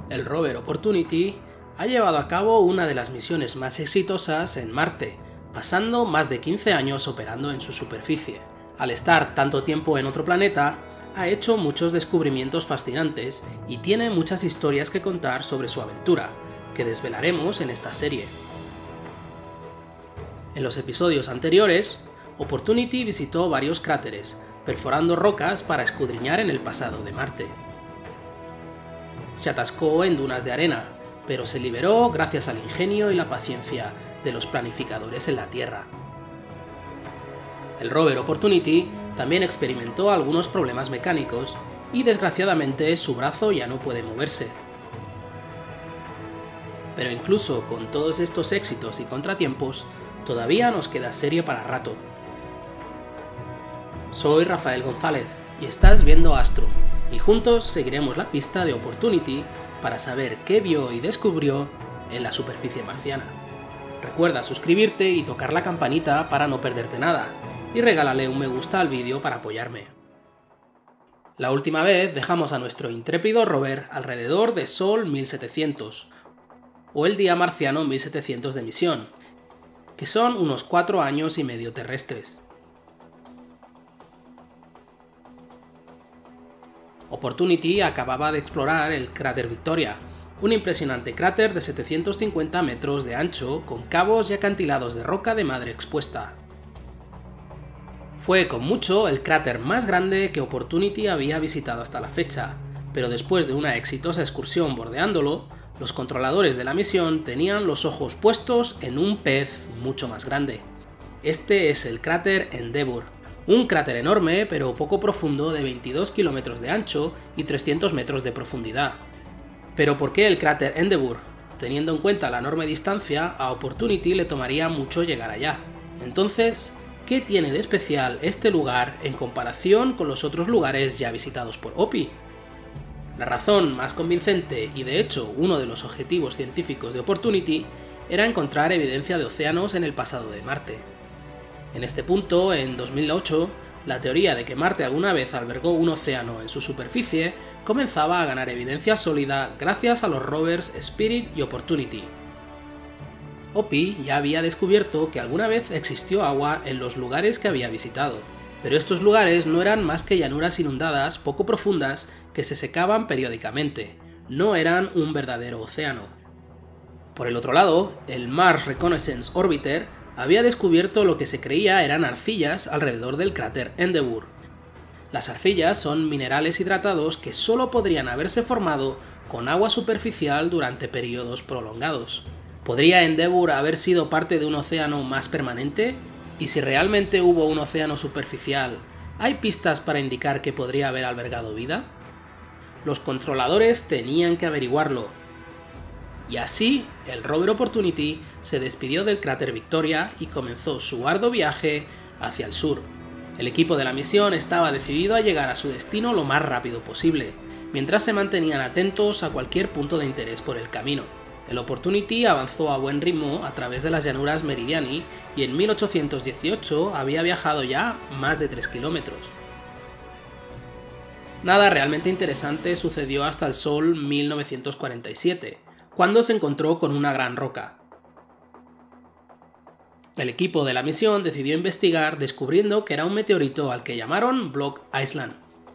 El rover Opportunity ha llevado a cabo una de las misiones más exitosas en Marte, pasando más de 15 años operando en su superficie. Al estar tanto tiempo en otro planeta, ha hecho muchos descubrimientos fascinantes y tiene muchas historias que contar sobre su aventura, que desvelaremos en esta serie. En los episodios anteriores, Opportunity visitó varios cráteres, perforando rocas para escudriñar en el pasado de Marte. Se atascó en dunas de arena, pero se liberó gracias al ingenio y la paciencia de los planificadores en la Tierra. El rover Opportunity también experimentó algunos problemas mecánicos y desgraciadamente su brazo ya no puede moverse. Pero incluso con todos estos éxitos y contratiempos, todavía nos queda serie para rato. Soy Rafael González y estás viendo Astrum, y juntos seguiremos la pista de Opportunity para saber qué vio y descubrió en la superficie marciana. Recuerda suscribirte y tocar la campanita para no perderte nada, y regálale un me gusta al vídeo para apoyarme. La última vez dejamos a nuestro intrépido rover alrededor de Sol 1700, o el día marciano 1700 de misión, que son unos 4 años y medio terrestres. Opportunity acababa de explorar el cráter Victoria, un impresionante cráter de 750 metros de ancho con cabos y acantilados de roca de madre expuesta. Fue con mucho el cráter más grande que Opportunity había visitado hasta la fecha, pero después de una exitosa excursión bordeándolo, los controladores de la misión tenían los ojos puestos en un pez mucho más grande. Este es el cráter Endeavour, un cráter enorme pero poco profundo de 22 kilómetros de ancho y 300 metros de profundidad. ¿Pero por qué el cráter Endeavour? Teniendo en cuenta la enorme distancia, a Opportunity le tomaría mucho llegar allá. Entonces, ¿qué tiene de especial este lugar en comparación con los otros lugares ya visitados por OPI? La razón más convincente, y de hecho uno de los objetivos científicos de Opportunity, era encontrar evidencia de océanos en el pasado de Marte. En este punto, en 2008, la teoría de que Marte alguna vez albergó un océano en su superficie comenzaba a ganar evidencia sólida gracias a los rovers Spirit y Opportunity. OPI ya había descubierto que alguna vez existió agua en los lugares que había visitado, pero estos lugares no eran más que llanuras inundadas poco profundas que se secaban periódicamente, no eran un verdadero océano. Por el otro lado, el Mars Reconnaissance Orbiter había descubierto lo que se creía eran arcillas alrededor del cráter Endeavour. Las arcillas son minerales hidratados que solo podrían haberse formado con agua superficial durante periodos prolongados. ¿Podría Endeavour haber sido parte de un océano más permanente? ¿Y si realmente hubo un océano superficial, hay pistas para indicar que podría haber albergado vida? Los controladores tenían que averiguarlo. Y así, el rover Opportunity se despidió del cráter Victoria y comenzó su arduo viaje hacia el sur. El equipo de la misión estaba decidido a llegar a su destino lo más rápido posible, mientras se mantenían atentos a cualquier punto de interés por el camino. El Opportunity avanzó a buen ritmo a través de las llanuras Meridiani y en 1818 había viajado ya más de 3 kilómetros. Nada realmente interesante sucedió hasta el Sol 1947, cuando se encontró con una gran roca. El equipo de la misión decidió investigar descubriendo que era un meteorito al que llamaron Block Island.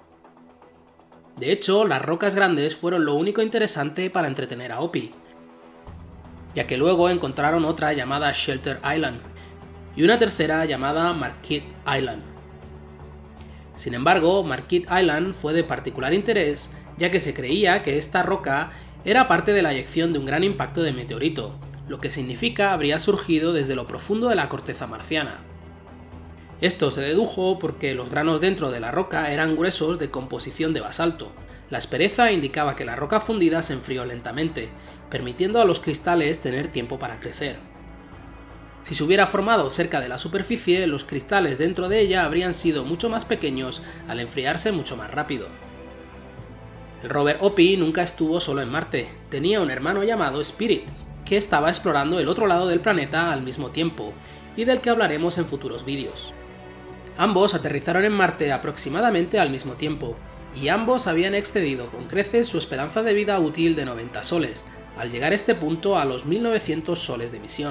De hecho, las rocas grandes fueron lo único interesante para entretener a OPI, ya que luego encontraron otra llamada Shelter Island y una tercera llamada Marquette Island. Sin embargo, Marquette Island fue de particular interés, ya que se creía que esta roca era parte de la eyección de un gran impacto de meteorito, lo que significa habría surgido desde lo profundo de la corteza marciana. Esto se dedujo porque los granos dentro de la roca eran gruesos de composición de basalto. La aspereza indicaba que la roca fundida se enfrió lentamente, permitiendo a los cristales tener tiempo para crecer. Si se hubiera formado cerca de la superficie, los cristales dentro de ella habrían sido mucho más pequeños al enfriarse mucho más rápido. El rover OPI nunca estuvo solo en Marte, tenía un hermano llamado Spirit, que estaba explorando el otro lado del planeta al mismo tiempo, y del que hablaremos en futuros vídeos. Ambos aterrizaron en Marte aproximadamente al mismo tiempo, y ambos habían excedido con creces su esperanza de vida útil de 90 soles, al llegar a este punto a los 1900 soles de misión.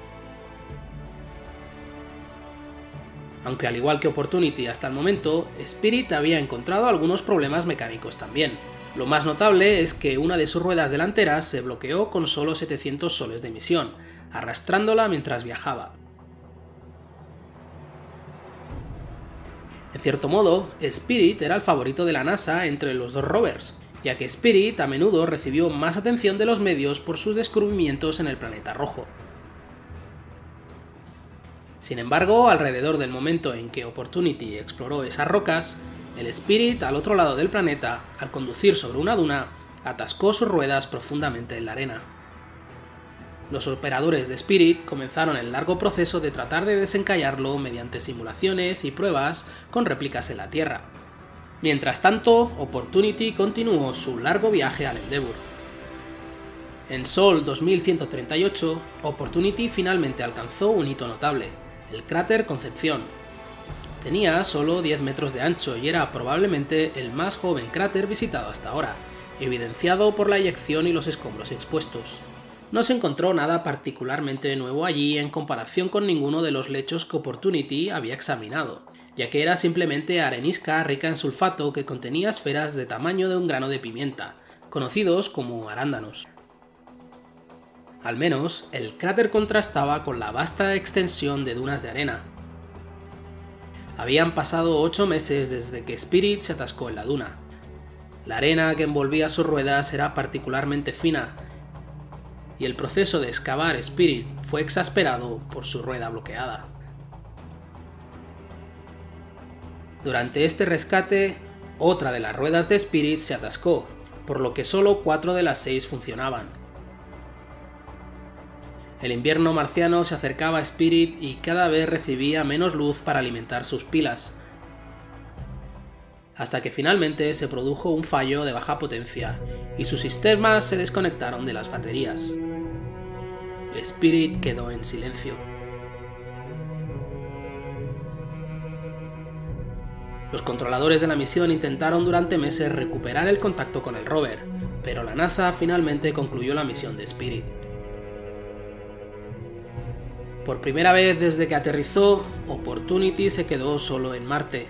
Aunque al igual que Opportunity hasta el momento, Spirit había encontrado algunos problemas mecánicos también. Lo más notable es que una de sus ruedas delanteras se bloqueó con solo 700 soles de misión, arrastrándola mientras viajaba. En cierto modo, Spirit era el favorito de la NASA entre los dos rovers, ya que Spirit a menudo recibió más atención de los medios por sus descubrimientos en el planeta rojo. Sin embargo, alrededor del momento en que Opportunity exploró esas rocas, el Spirit al otro lado del planeta, al conducir sobre una duna, atascó sus ruedas profundamente en la arena. Los operadores de Spirit comenzaron el largo proceso de tratar de desencallarlo mediante simulaciones y pruebas con réplicas en la Tierra. Mientras tanto, Opportunity continuó su largo viaje al Endeavour. En Sol 2138, Opportunity finalmente alcanzó un hito notable, el cráter Concepción. Tenía solo 10 metros de ancho y era probablemente el más joven cráter visitado hasta ahora, evidenciado por la eyección y los escombros expuestos. No se encontró nada particularmente nuevo allí en comparación con ninguno de los lechos que Opportunity había examinado, ya que era simplemente arenisca rica en sulfato que contenía esferas de tamaño de un grano de pimienta, conocidos como arándanos. Al menos, el cráter contrastaba con la vasta extensión de dunas de arena. Habían pasado 8 meses desde que Spirit se atascó en la duna. La arena que envolvía sus ruedas era particularmente fina, y el proceso de excavar Spirit fue exasperado por su rueda bloqueada. Durante este rescate, otra de las ruedas de Spirit se atascó, por lo que solo 4 de las 6 funcionaban. El invierno marciano se acercaba a Spirit y cada vez recibía menos luz para alimentar sus pilas, hasta que finalmente se produjo un fallo de baja potencia y sus sistemas se desconectaron de las baterías. Spirit quedó en silencio. Los controladores de la misión intentaron durante meses recuperar el contacto con el rover, pero la NASA finalmente concluyó la misión de Spirit. Por primera vez desde que aterrizó, Opportunity se quedó solo en Marte.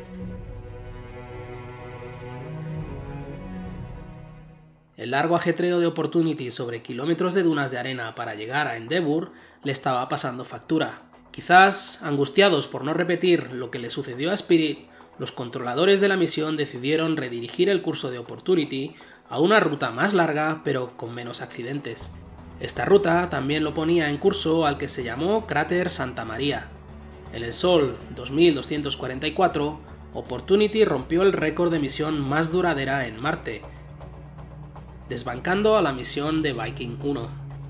El largo ajetreo de Opportunity sobre kilómetros de dunas de arena para llegar a Endeavour le estaba pasando factura. Quizás, angustiados por no repetir lo que le sucedió a Spirit, los controladores de la misión decidieron redirigir el curso de Opportunity a una ruta más larga pero con menos accidentes. Esta ruta también lo ponía en curso al que se llamó Cráter Santa María. En el Sol 2244, Opportunity rompió el récord de misión más duradera en Marte, desbancando a la misión de Viking 1.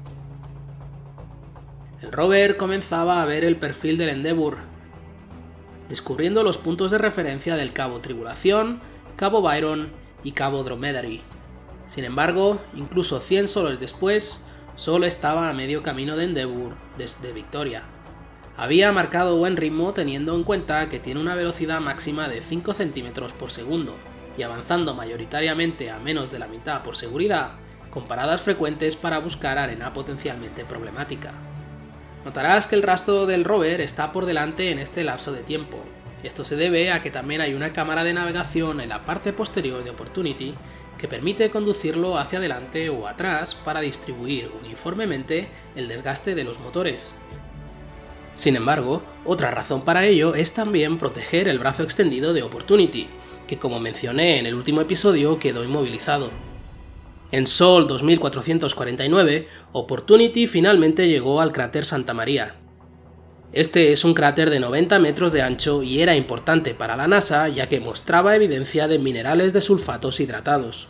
El rover comenzaba a ver el perfil del Endeavour, descubriendo los puntos de referencia del Cabo Tribulación, Cabo Byron y Cabo Dromedary. Sin embargo, incluso 100 soles después, solo estaba a medio camino de Endeavour desde Victoria. Había marcado buen ritmo teniendo en cuenta que tiene una velocidad máxima de 5 cm por segundo, y avanzando mayoritariamente a menos de la mitad por seguridad, con paradas frecuentes para buscar arena potencialmente problemática. Notarás que el rastro del rover está por delante en este lapso de tiempo. Esto se debe a que también hay una cámara de navegación en la parte posterior de Opportunity que permite conducirlo hacia adelante o atrás para distribuir uniformemente el desgaste de los motores. Sin embargo, otra razón para ello es también proteger el brazo extendido de Opportunity, que como mencioné en el último episodio quedó inmovilizado. En Sol 2449, Opportunity finalmente llegó al cráter Santa María. Este es un cráter de 90 metros de ancho y era importante para la NASA ya que mostraba evidencia de minerales de sulfatos hidratados.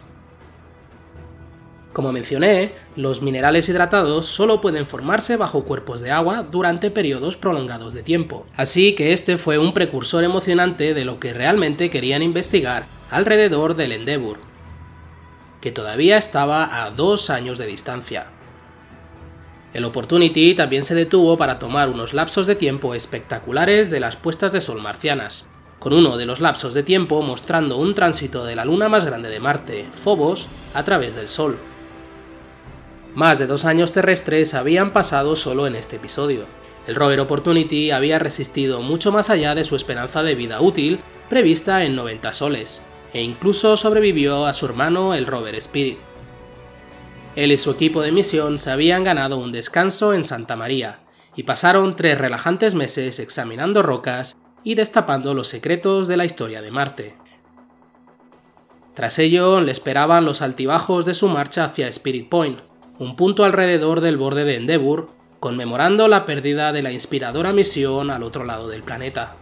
Como mencioné, los minerales hidratados solo pueden formarse bajo cuerpos de agua durante periodos prolongados de tiempo, así que este fue un precursor emocionante de lo que realmente querían investigar alrededor del Endeavour, que todavía estaba a 2 años de distancia. El Opportunity también se detuvo para tomar unos lapsos de tiempo espectaculares de las puestas de sol marcianas. con uno de los lapsos de tiempo mostrando un tránsito de la luna más grande de Marte, Phobos, a través del Sol. Más de 2 años terrestres habían pasado solo en este episodio. El rover Opportunity había resistido mucho más allá de su esperanza de vida útil, prevista en 90 soles, e incluso sobrevivió a su hermano el rover Spirit. Él y su equipo de misión se habían ganado un descanso en Santa María, y pasaron 3 relajantes meses examinando rocas y destapando los secretos de la historia de Marte. Tras ello, le esperaban los altibajos de su marcha hacia Spirit Point, un punto alrededor del borde de Endeavour, conmemorando la pérdida de la inspiradora misión al otro lado del planeta.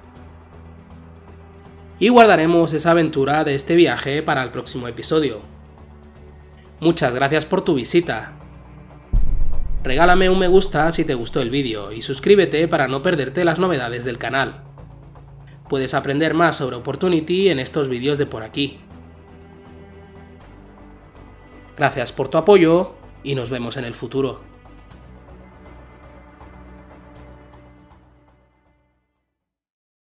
Y guardaremos esa aventura de este viaje para el próximo episodio. Muchas gracias por tu visita. Regálame un me gusta si te gustó el vídeo y suscríbete para no perderte las novedades del canal. Puedes aprender más sobre Opportunity en estos vídeos de por aquí. Gracias por tu apoyo y nos vemos en el futuro.